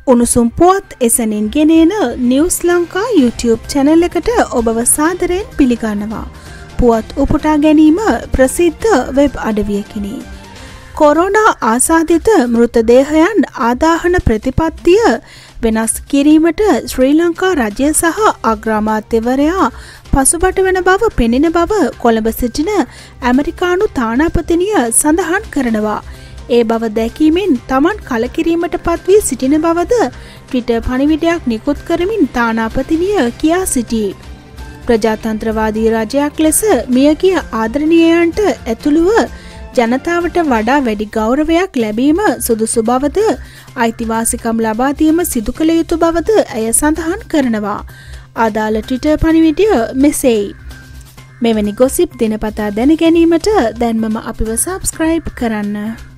උණුසුම් පුවත් එසැනින් ගෙනෙන නිවුස් ලංකා YouTube channel එකට ඔබව සාදරයෙන් පිළිගන්නවා. පුවත් උපුටා ගැනීම ප්‍රසිද්ධ වෙබ් අඩවියකිනි. කොරෝනා ආසාදිත මෘතදේහයන් ආදාහන ප්‍රතිපත්තිය වෙනස් කිරීමට ශ්‍රී ලංකා රජය සහ අග්‍රාමාත්‍යවරයා පසුබට වන බව පෙනෙන බව කොළඹ සිටින ඇමරිකානු තානාපතිනිය සඳහන් කරනවා. ඒ බව දැකීමෙන් තමන් කලකිරීමට පත් වී සිටින බවද ට්විටර් පණිවිඩයක් නිකුත් කරමින් තානාපතිනිය කියා සිටී. ප්‍රජාතන්ත්‍රවාදී රජයක් ලෙස මියගිය ආදරණීයයන්ට ඇතුළුව ජනතාවට වඩා වැඩි ගෞරවයක් ලැබීම සුදුසු බවද අයිතිවාසිකම් ලබා දීම සිදු කළ යුතු බවද ඇය සඳහන් කරනවා. අදාළ ට්විටර් පණිවිඩය මෙසේයි. මෙවැනි ගොසිප් දිනපතා දැන ගැනීමට දැන්මම අපිව සබ්ස්ක්‍රයිබ් කරන්න.